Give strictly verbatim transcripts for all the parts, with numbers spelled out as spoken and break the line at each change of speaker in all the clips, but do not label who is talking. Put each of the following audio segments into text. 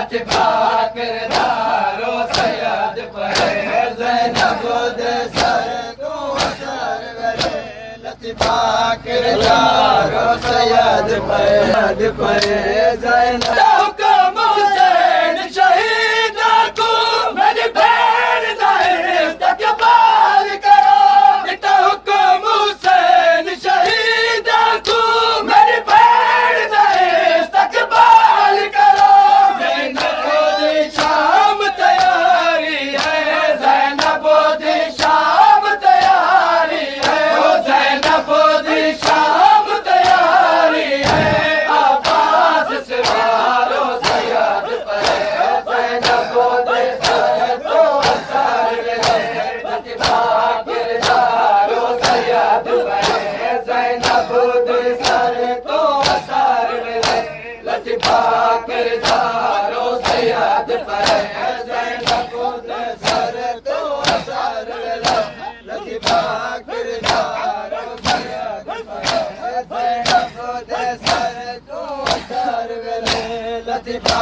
Latifa किरदारो सैयद पे ज़ैनब दे सर तो असर वेले लतिफा किरदारो सैयद पे पे ज़ैनब हुक्म हुसैन शहीद को मेरी भेड़ जाए इस्तकबाल करो इतना हुक्म हुसैन शहीद को मेरी भेड़ जाए इस्तकबाल करो ज़ैनब दी शाम तैयारी है ज़ैनब दी शाम तैयारी है ओ ज़ैनब दी शाम तैयारी है अब्बास सवारो सैयद पे ज़ैनब दे सर तो असर वेले लतिफा किरदारो सैयद पे ज़ैनब दे सर तो असर वेले लतिफा किरदारो सैयद पे ज़ैनब दे सर तो असर वेले लतिफा किरदारो सैयद पे ज़ैनब दे सर तो असर वेले लतिफा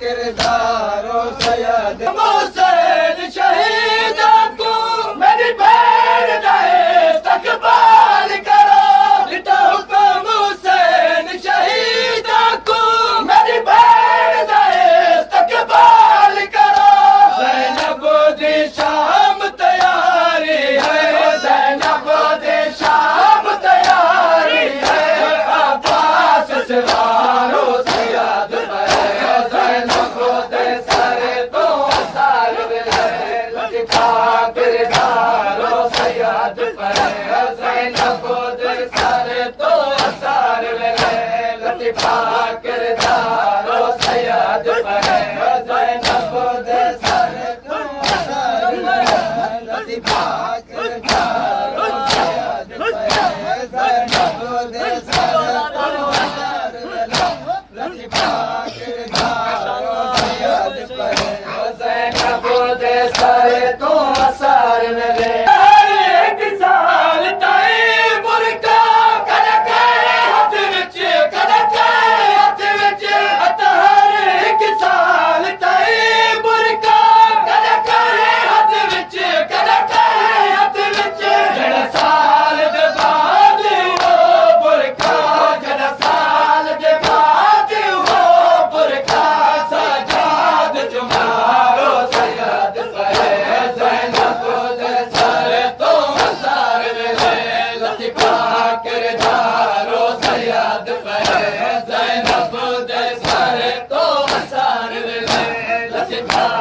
किरदारो सैयद हुसैन शहीद को मेरी भेड़ जाए इस्तकबाल करो इतना हुक्म हुसैन शहीद को मेरी भेड़ जाए इस्तकबाल करो ज़ैनब दी शाम तैयारी है ज़ैनब दी शाम तैयारी है अब्बास सवारो सैयद पे ज़ैनब दे सर तो असर वेले लतिफा किरदारो सैयद पे ज़ैनब दे सर तो असर वेले लतिफा किरदारो सैयद पे ज़ैनब दे सर तो असर वेले लतिफा किरदारो सैयद पे ज़ैनब दे सर तो असर वेले लतिफा किरदारो सैयद पे ज़ैनब दे सर तो असर वेले हर एक साल ताई बुरका कड़के हाथ विच कड़के हाथ विच हर एक साल ताई बुरका कड़के हाथ विच कड़के हाथ विच जड़ा साल दे बाद वो बुरका जड़ा साल दे बाद वो बुरका सजाद तुम्हारो सैयद पे ज़ैनब दे सर तो असर वेले लतिफा किरदारो सैयद पे ज़ैनब दे सर तो असर वेले लतिफा